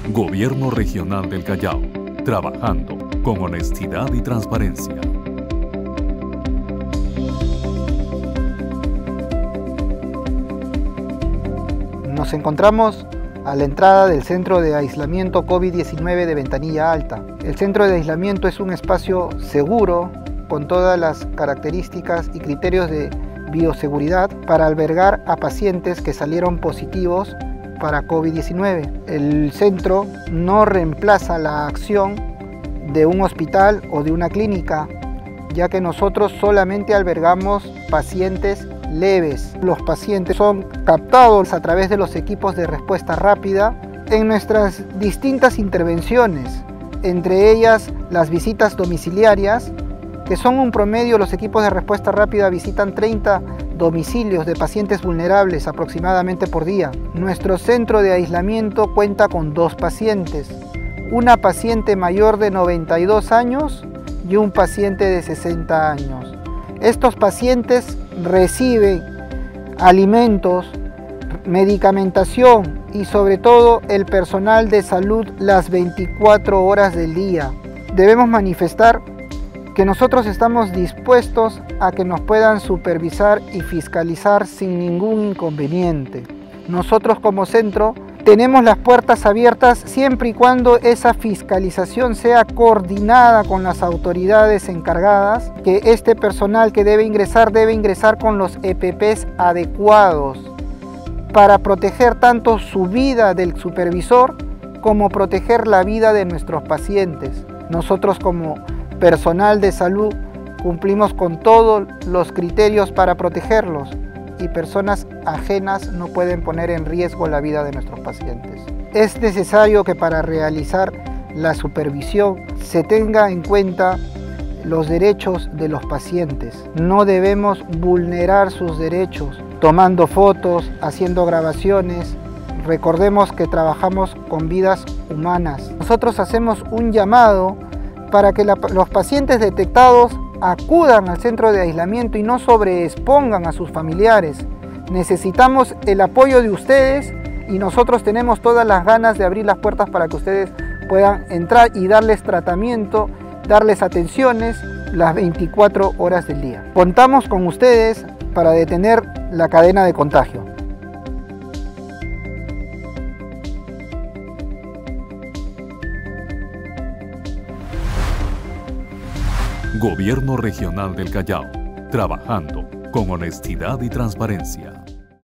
Gobierno Regional del Callao, trabajando con honestidad y transparencia. Nos encontramos a la entrada del Centro de Aislamiento COVID-19 de Ventanilla Alta. El centro de aislamiento es un espacio seguro con todas las características y criterios de bioseguridad para albergar a pacientes que salieron positivos para COVID-19. El centro no reemplaza la acción de un hospital o de una clínica, ya que nosotros solamente albergamos pacientes leves. Los pacientes son captados a través de los equipos de respuesta rápida en nuestras distintas intervenciones, entre ellas las visitas domiciliarias, que son un promedio. Los equipos de respuesta rápida visitan 30 domicilios de pacientes vulnerables aproximadamente por día. Nuestro centro de aislamiento cuenta con 2 pacientes, una paciente mayor de 92 años y un paciente de 60 años. Estos pacientes reciben alimentos, medicamentación y sobre todo el personal de salud las 24 horas del día. Debemos manifestar que nosotros estamos dispuestos a que nos puedan supervisar y fiscalizar sin ningún inconveniente. Nosotros como centro tenemos las puertas abiertas siempre y cuando esa fiscalización sea coordinada con las autoridades encargadas, que este personal que debe ingresar con los EPPs adecuados para proteger tanto su vida del supervisor como proteger la vida de nuestros pacientes. Nosotros como personal de salud cumplimos con todos los criterios para protegerlos y personas ajenas no pueden poner en riesgo la vida de nuestros pacientes. Es necesario que para realizar la supervisión se tenga en cuenta los derechos de los pacientes. No debemos vulnerar sus derechos tomando fotos, haciendo grabaciones. Recordemos que trabajamos con vidas humanas. Nosotros hacemos un llamado para que los pacientes detectados acudan al centro de aislamiento y no sobreexpongan a sus familiares. Necesitamos el apoyo de ustedes y nosotros tenemos todas las ganas de abrir las puertas para que ustedes puedan entrar y darles tratamiento, darles atenciones las 24 horas del día. Contamos con ustedes para detener la cadena de contagio. Gobierno Regional del Callao, trabajando con honestidad y transparencia.